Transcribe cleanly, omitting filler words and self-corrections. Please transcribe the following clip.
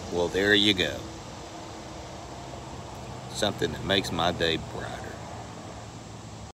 Well, there you go. Something that makes my day brighter.